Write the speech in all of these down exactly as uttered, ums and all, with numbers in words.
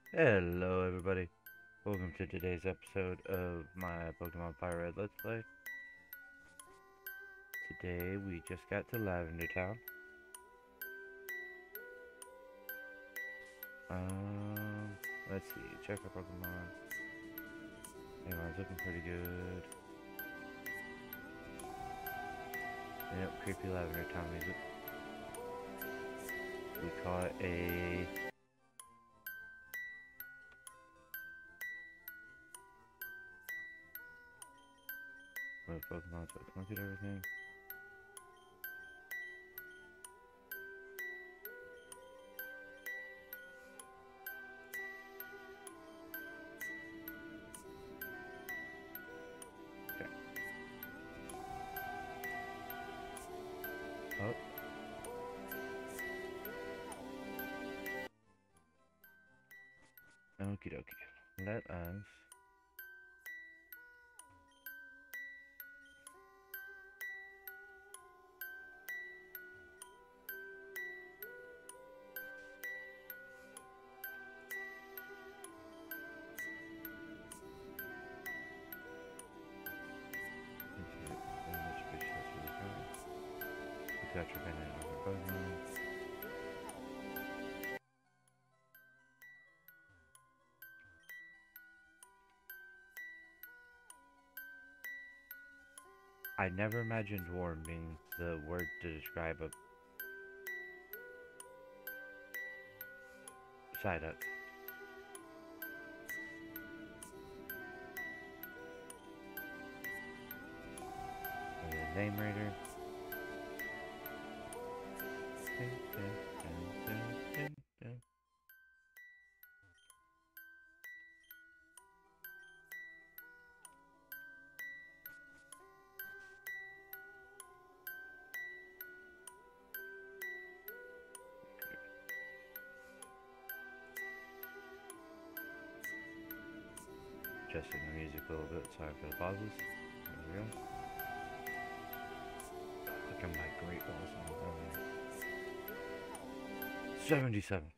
Hello everybody, welcome to today's episode of my Pokemon Fire Red Let's Play. Today we just got to Lavender Town. Um, let's see, check our Pokemon. Everyone's looking pretty good. Yep, creepy Lavender Town music. We caught a... What Pokemon, so let's look at everything. Okay. Oh. Okie dokie. Let us... Catch your banana over Pokemon. I never imagined warm being the word to describe a Psyduck. And the name reader. Dun, dun, dun, dun, dun, dun. Adjusting the music a little bit. Sorry for the pauses. There we go. Look at my great balls now. Oh, yeah. seventy-seven.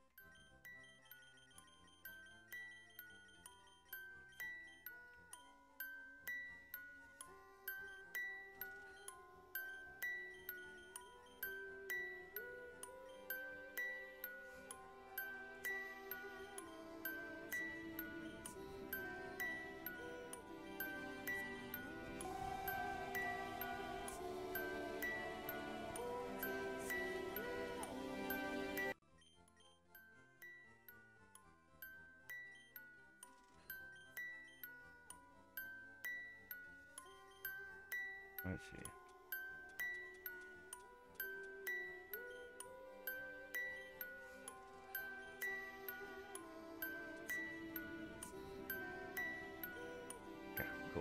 Let's see. Okay, cool.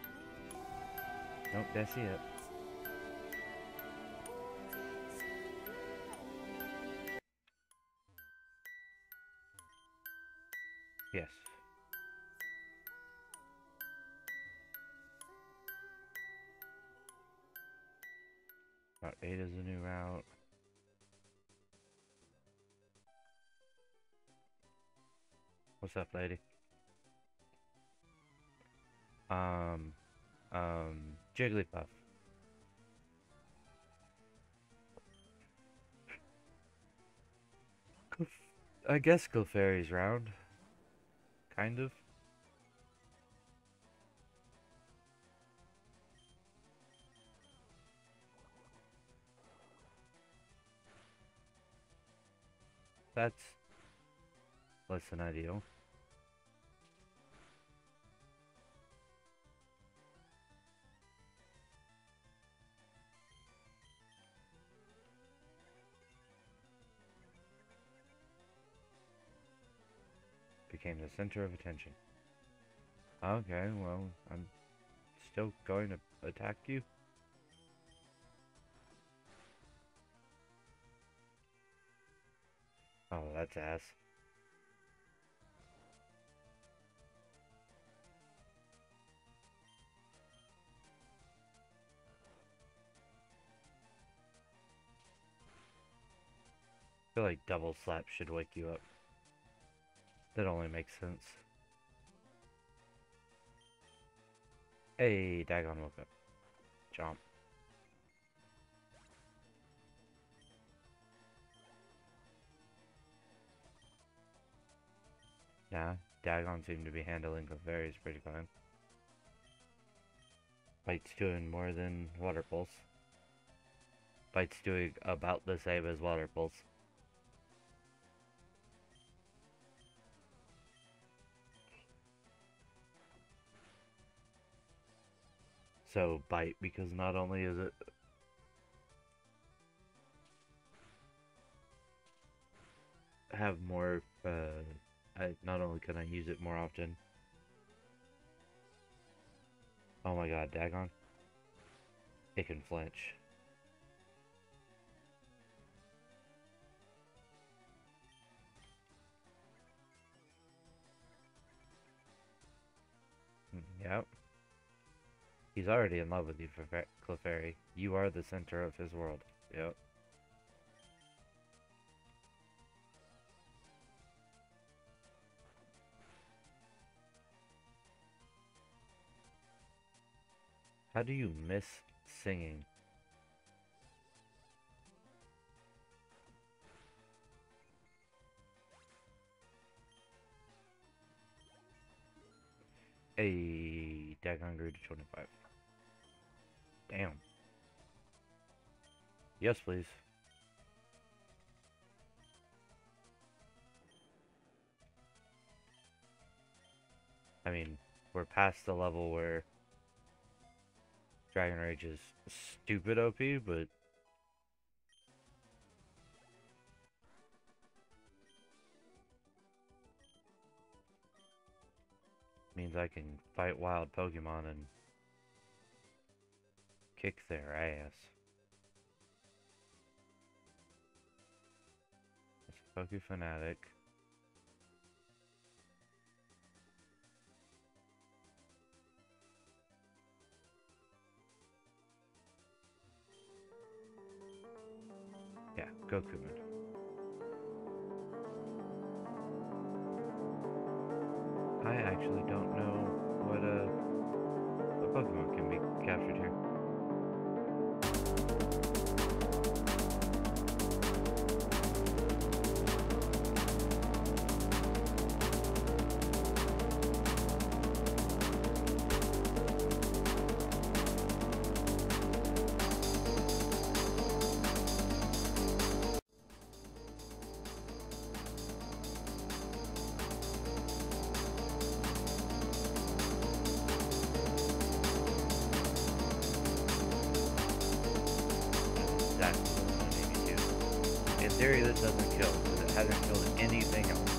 Nope, that's it. Yes. Route eight is the new route. What's up, lady? Um, um, Jigglypuff. I guess Clefairy's round. Kind of. That's less than ideal. Became the center of attention. Okay, well, I'm still going to attack you. Oh, that's ass. I feel like double slap should wake you up. That only makes sense. Hey, Dagon woke up. Jump. Nah, Dagon seemed to be handling the fairies pretty fine. Bite's doing more than Water Pulse. Bite's doing about the same as Water Pulse. So, Bite, because not only is it have more, uh, I, not only can I use it more often. Oh my god, Dagon. It can flinch. Yep. He's already in love with you, Clefairy. You are the center of his world. Yep. How do you miss singing? A Dagon grew to twenty-five. Damn. Yes, please. I mean, we're past the level where Dragon Rage is stupid O P, but means I can fight wild Pokemon and kick their ass. It's Poke Fanatic. Yeah, go Kuman. I actually don't know what a, a Pokemon can be captured here. In theory, this doesn't kill, because it hasn't killed anything else.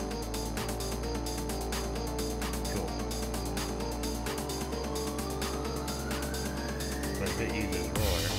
Cool. But if it uses Roar...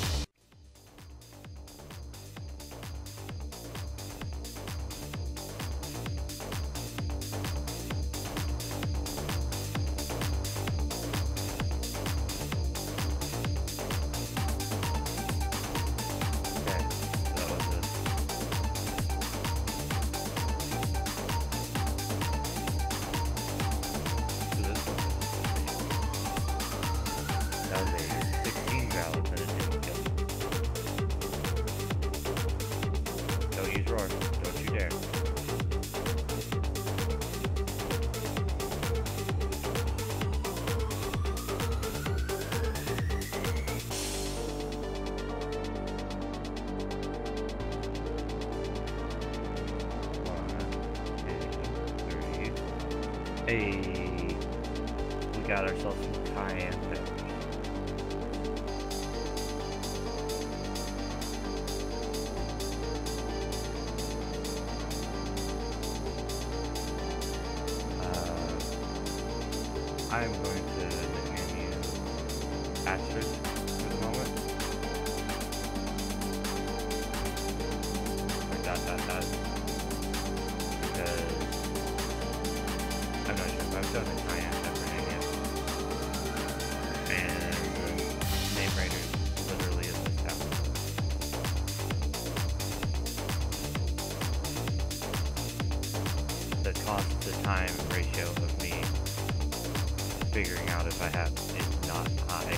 Hey, we got ourselves some cayenne peppers. Uh, I'm going to nickname you Asterisk for the moment. Or dot dot dot. Because I'm not sure if I've done a cayenne pepper name yet. And the name writer literally is this town. The cost to time ratio of me figuring out if I have is not high.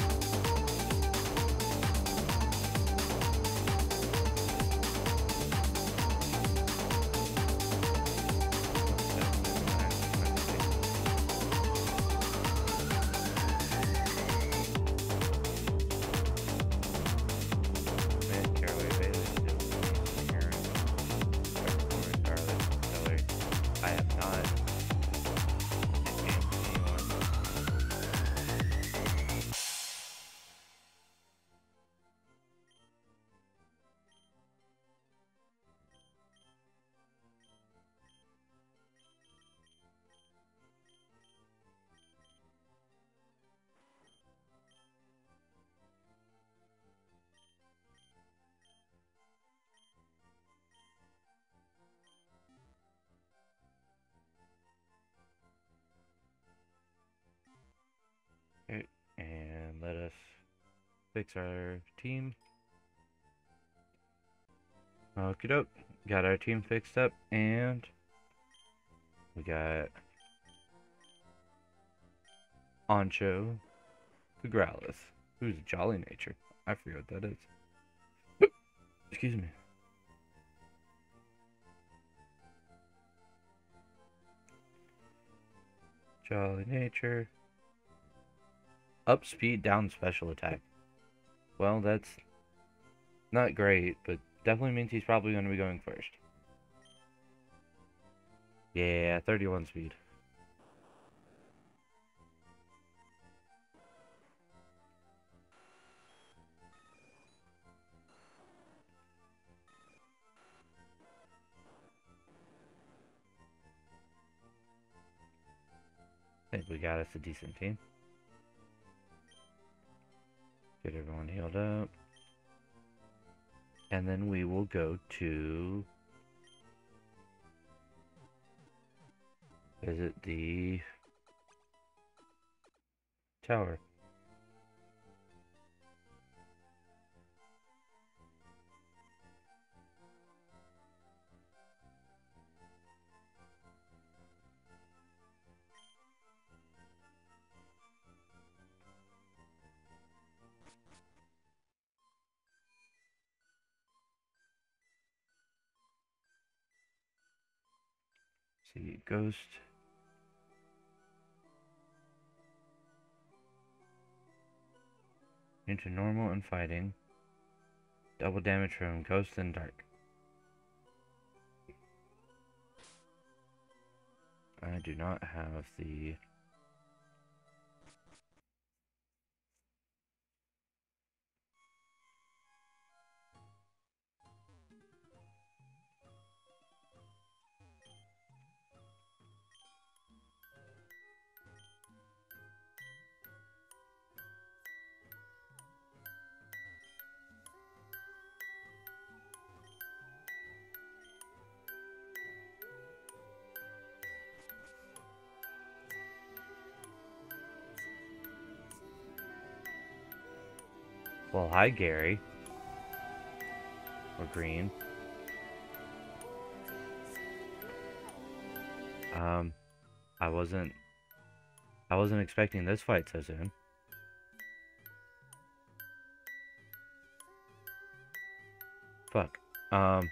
Okay, and let us fix our team. Okie doke. Got our team fixed up, and we got Ancho the Growlithe, who's Jolly Nature. I forget what that is. Excuse me. Jolly Nature. Up speed, down special attack. Well, that's not great, but definitely means he's probably going to be going first. Yeah, thirty-one speed. I think we got us a decent team. Get everyone healed up. And then we will go to visit the tower. See, Ghost. Into normal and fighting. Double damage from Ghost and Dark. I do not have the... Well, hi, Gary. Or Green. Um, I wasn't... I wasn't expecting this fight so soon. Fuck. Um...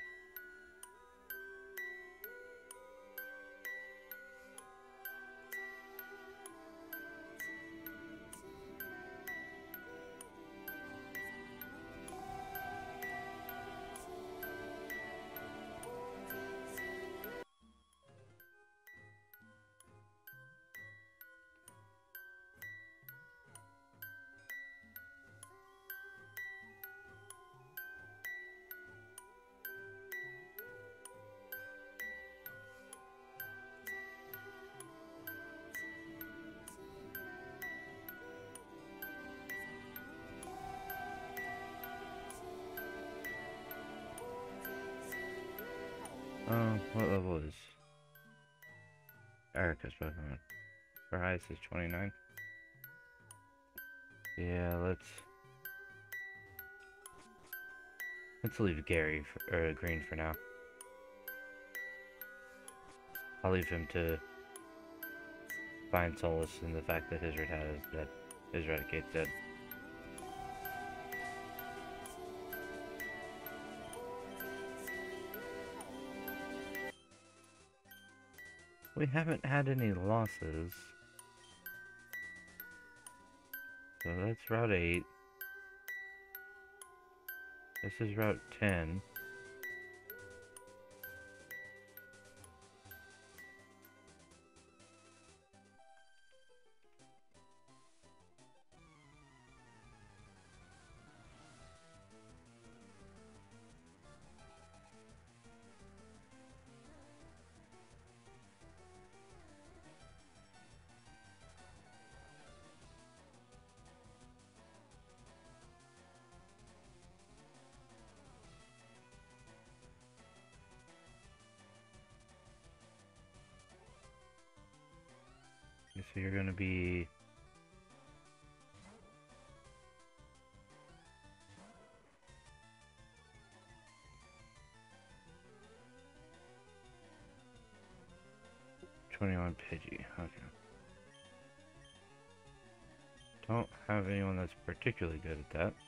Oh, what level is Erica's Pokemon? Her highest is twenty-nine. Yeah, let's... Let's leave Gary, for, or Green for now. I'll leave him to find solace in the fact that his Rattata is dead. His Raticate's dead. We haven't had any losses. So that's Route eight. This is Route ten. So you're gonna be twenty-one Pidgey. Okay. Don't have anyone that's particularly good at that.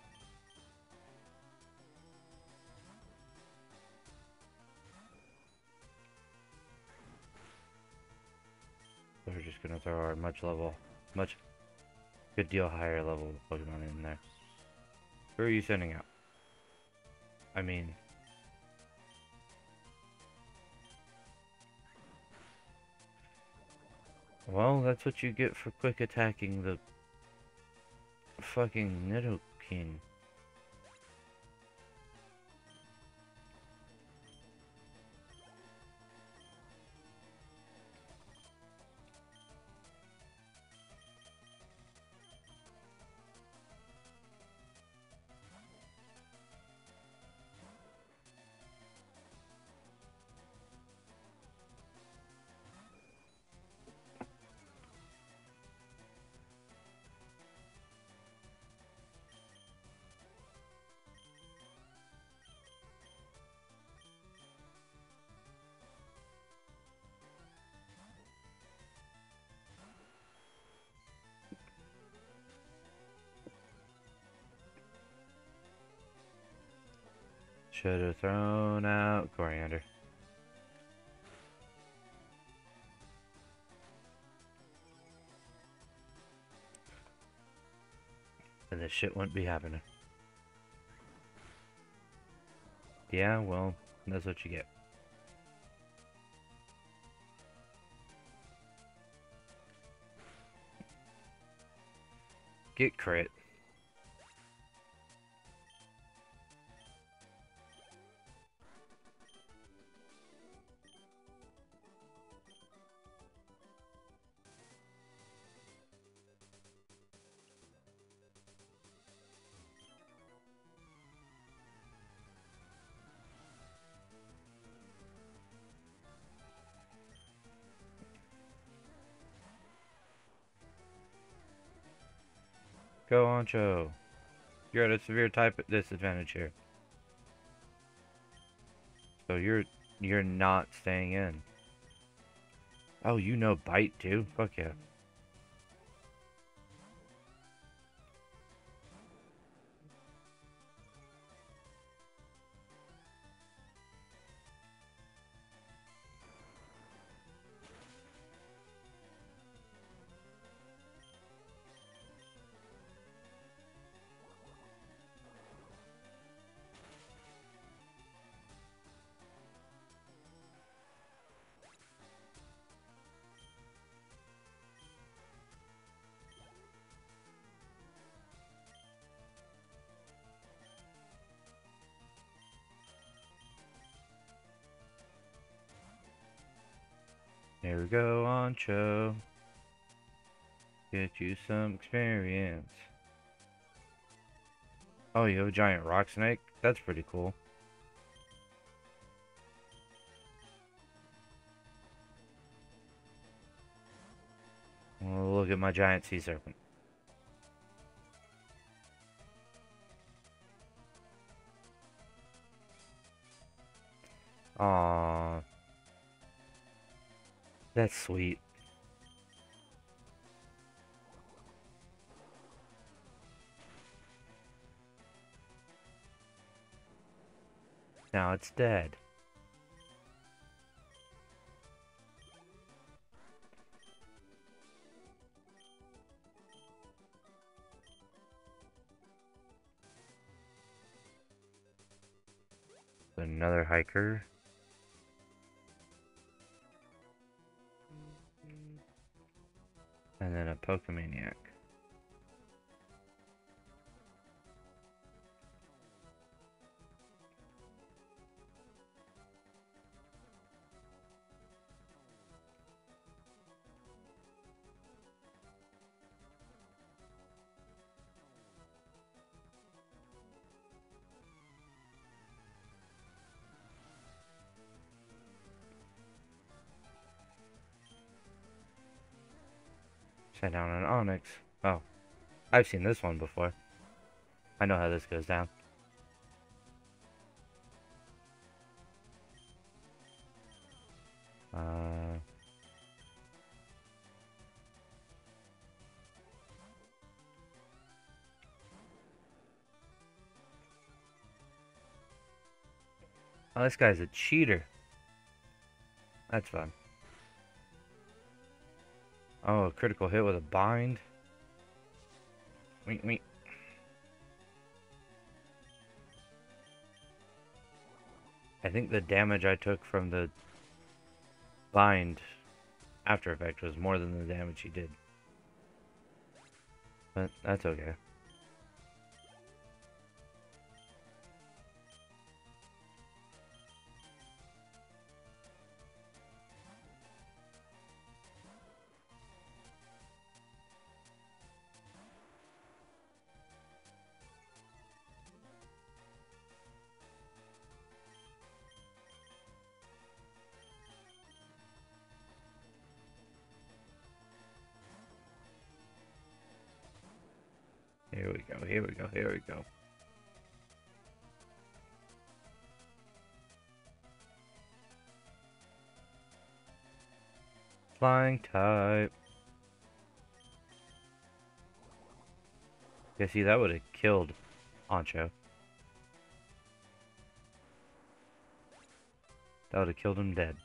So we're just gonna throw our much level, much good deal higher level Pokemon in there. Who are you sending out? I mean, well, that's what you get for quick attacking the fucking Nidoking. Should have thrown out Coriander. And this shit wouldn't be happening. Yeah, well, that's what you get. Get crit. Go, Ancho. You're at a severe type disadvantage here. So you're you're not staying in. Oh, you know Bite too? Fuck yeah. Here we go, Ancho. Get you some experience. Oh, you have a giant rock snake? That's pretty cool. Well, look at my giant sea serpent. Aww. That's sweet. Now it's dead. Another hiker. And then a Pokemaniac. Set down an Onyx. Oh, I've seen this one before. I know how this goes down. Uh... Oh, this guy's a cheater. That's fun. Oh, a critical hit with a bind. Wait, wait. I think the damage I took from the bind after effect was more than the damage he did. But that's okay. Here we go, here we go, here we go. Flying type. Yeah, see, that would have killed Ancho. That would have killed him dead.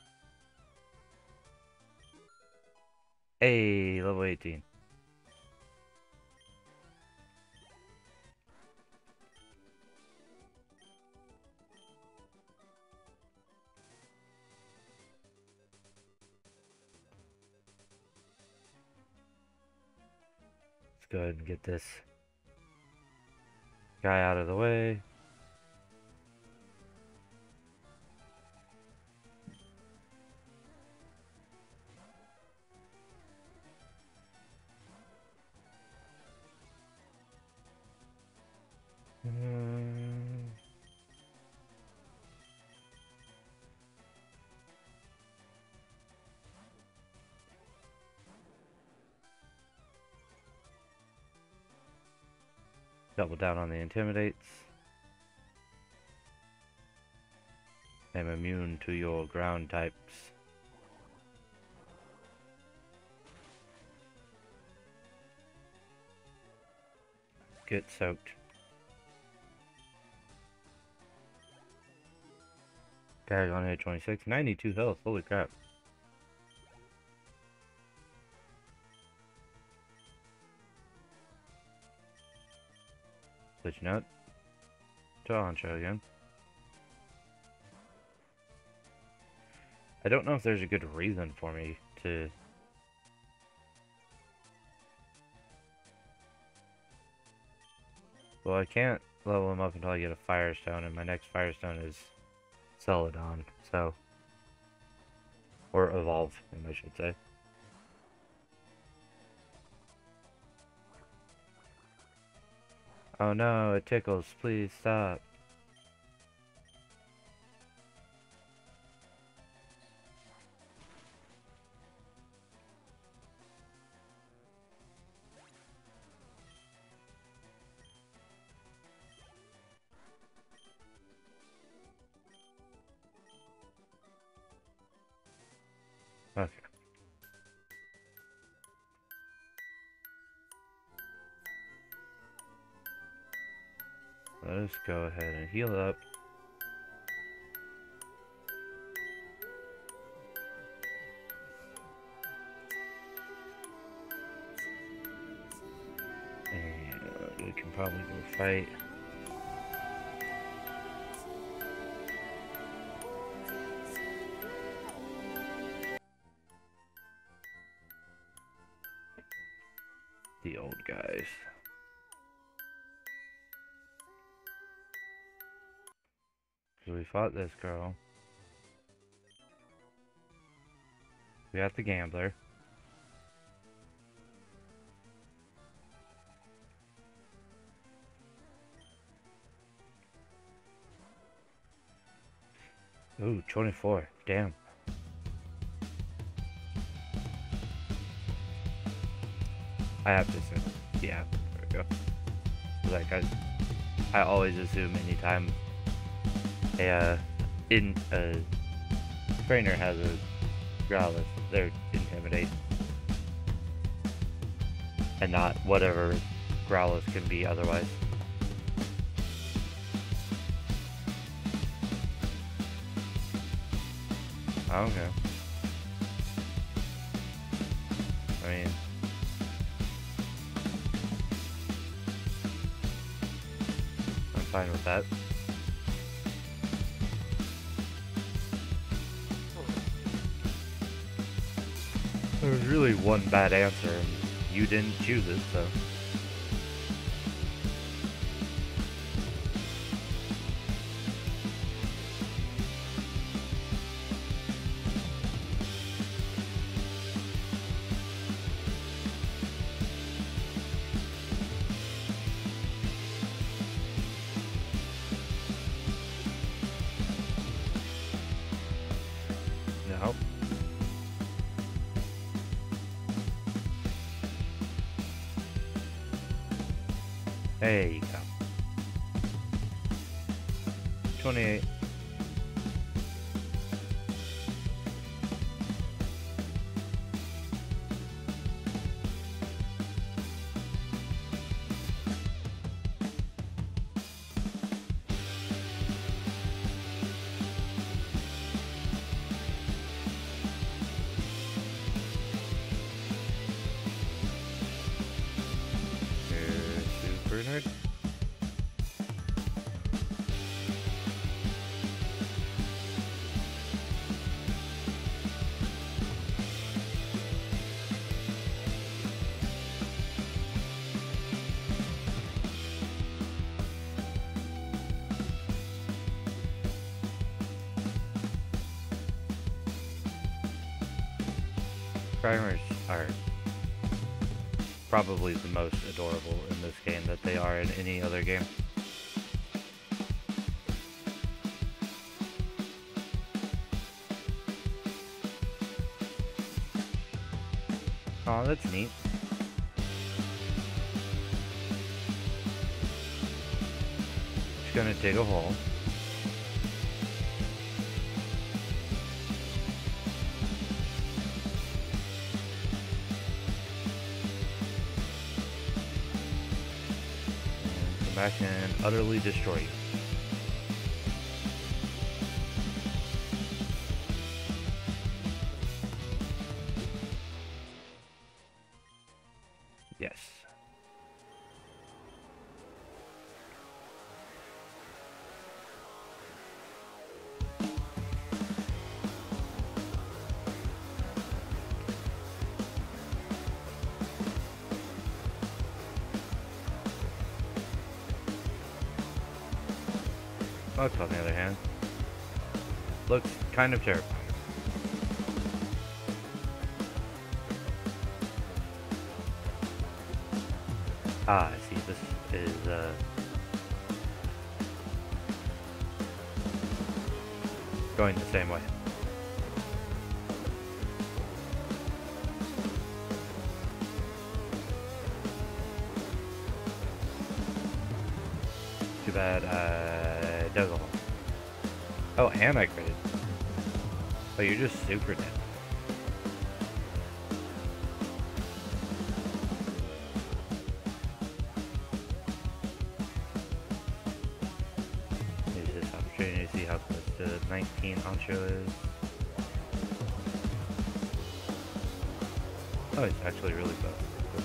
Hey, level eighteen. Let's go ahead and get this guy out of the way. Hmm. Double down on the intimidates. I'm immune to your ground types. Get soaked. Gag on hit twenty-six, ninety-two health, holy crap. Switching out to Ancho again. I don't know if there's a good reason for me to... Well, I can't level him up until I get a Firestone, and my next Firestone is Celadon, so... Or Evolve, I should say. Oh no, it tickles, please stop. Okay. let us go ahead and heal up. And we can probably go fight. The old guys. So we fought this girl. We got the gambler. Ooh, twenty-four. Damn. I have to assume. Yeah, there we go. Like, I, I always assume anytime a, uh, in, a trainer has a Growlithe, they're Intimidate. And not whatever Growlithe can be otherwise. Okay. I mean... I'm fine with that. There was really one bad answer, and you didn't choose it, so... No. There you go. twenty-eight. Super nerd. Primers are probably the most adorable in this game that they are in any other game. Aw, that's neat. Just gonna dig a hole. Back and utterly destroy you. Yes. Bugs, on the other hand, looks kind of terrifying. Ah, I see. This is, uh... going the same way. Too bad, uh, dug a hole. Oh, and I critted. Oh, you're just super dead. nineteen ancho is. Oh, it's actually really fast.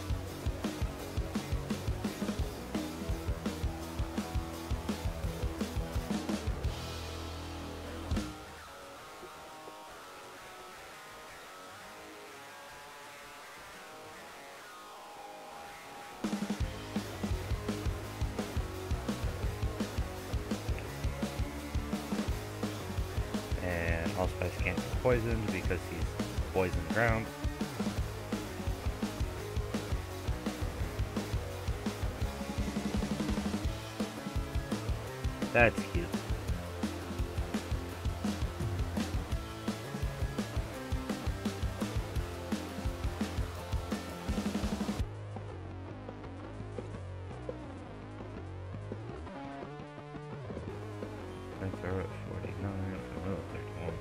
And Allspice can't be poisoned because he's poisoned ground. That's cute. I throw at forty-nine, oh, thirty-one.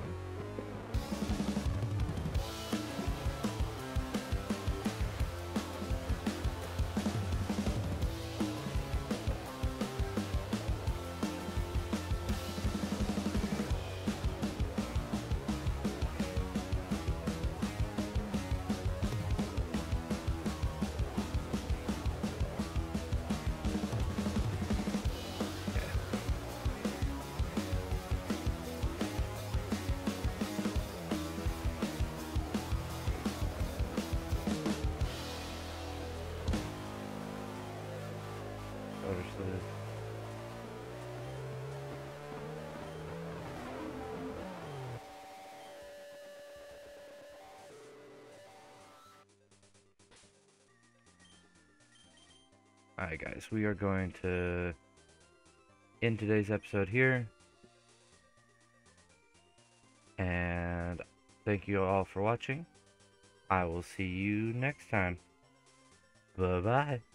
Alright guys, we are going to end today's episode here. And thank you all for watching. I will see you next time. Bye-bye.